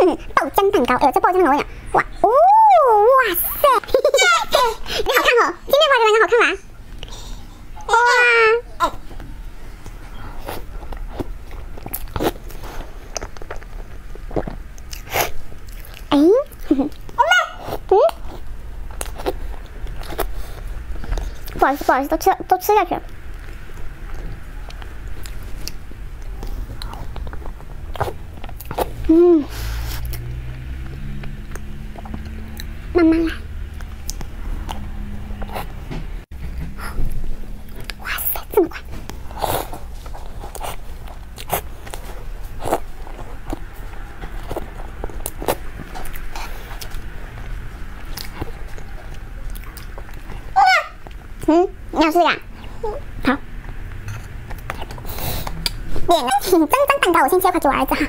爆浆蛋糕。哎呦，这爆浆的我讲，哇哦，哇塞，你好看哦，今天爆浆蛋糕好看吗？哇！哎，不好意思，不好意思，都吃下去了。慢慢来。哇塞，这么快！你想吃呀？好。点真蛋糕，我先切块给我儿子哈。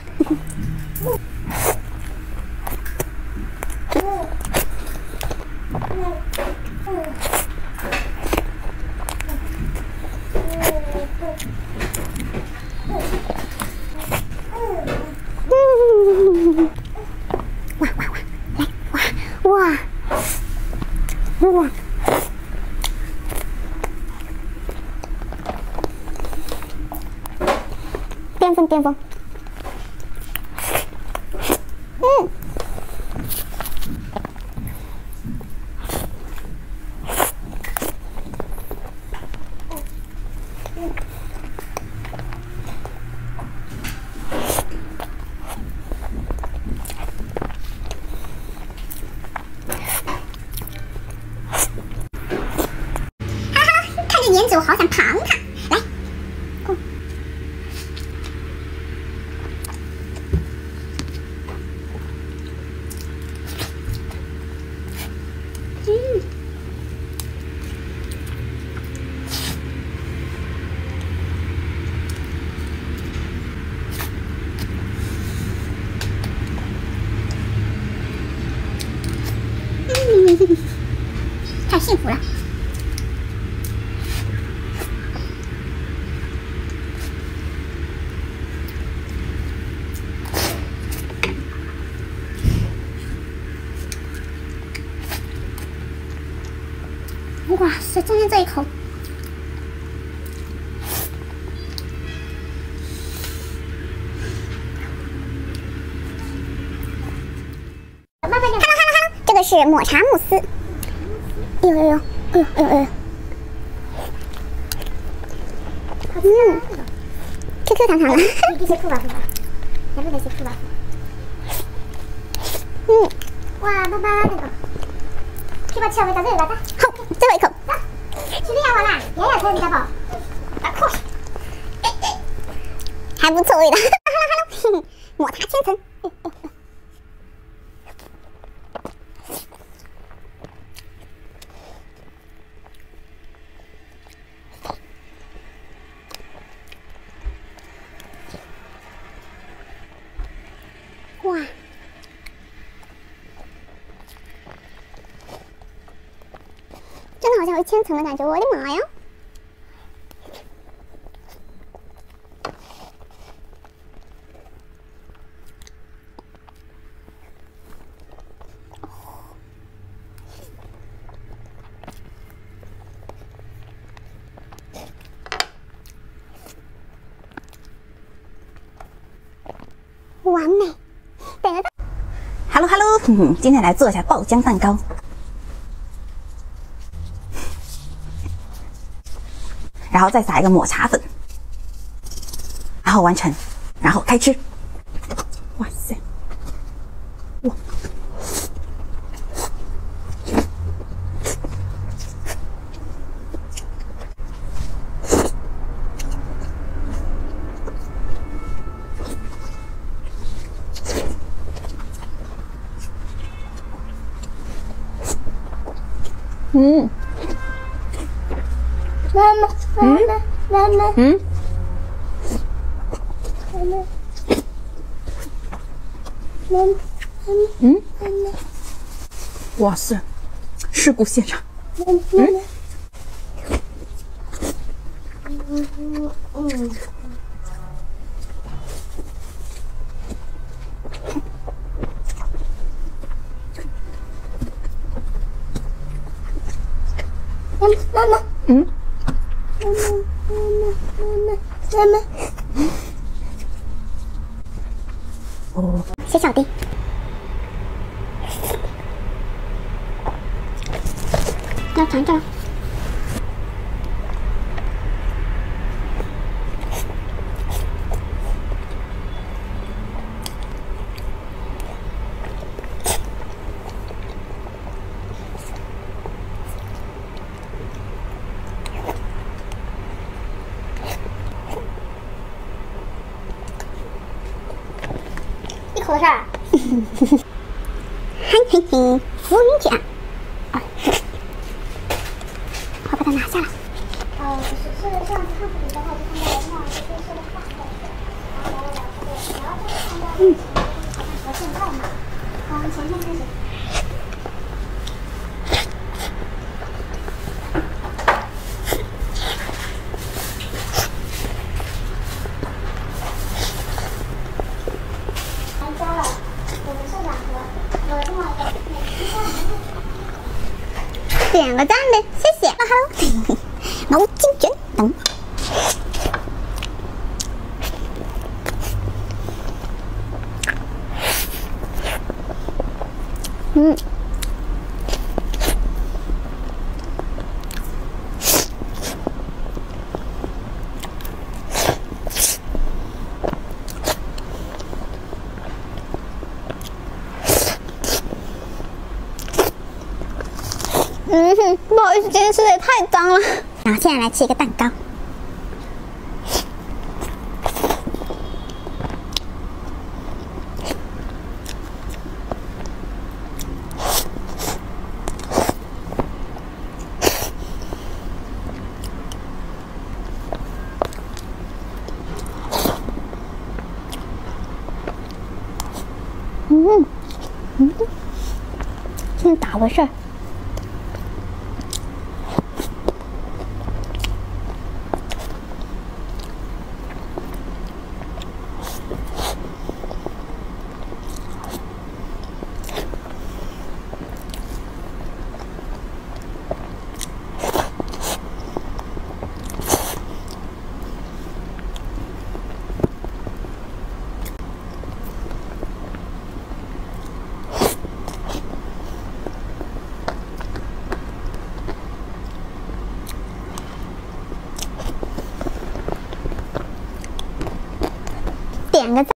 哇！巅峰。看这颜值，我好想旁它。来，太幸福了。哇塞，中间这一口，Hello，这个是抹茶慕斯。哎呦，Q 弹弹的。你些吐吧，还不得些吐吧？哇，爸爸那个，去吧吃吧，到这里来吧。好，最后一口。吃力啊，我啦，爷爷才比较饱。还不错味道。Hello，抹茶千层。哇！真的好像有千层的感觉，我的妈呀！完美。等着。 Hello， 今天来做一下爆浆蛋糕，然后再撒一个抹茶粉，然后完成，然后开吃。哇塞，哇！哇塞，事故现场。 妈妈， 嗯， 妈妈， 哦， 小小的，要尝尝。一口的事儿。嘿嘿嘿，浮云卷。啊，我把它拿下来。是上次汉服比赛，他就看到了这样一个黑色的大的，然后来了2个，然后就是看到好像和现在嘛，从前天开始。加了我们社长和另外一个点个赞呗，谢谢。Hello， 毛巾卷等。不好意思，今天吃的也太脏了。然后现在来吃一个蛋糕。现在咋回事？点个赞。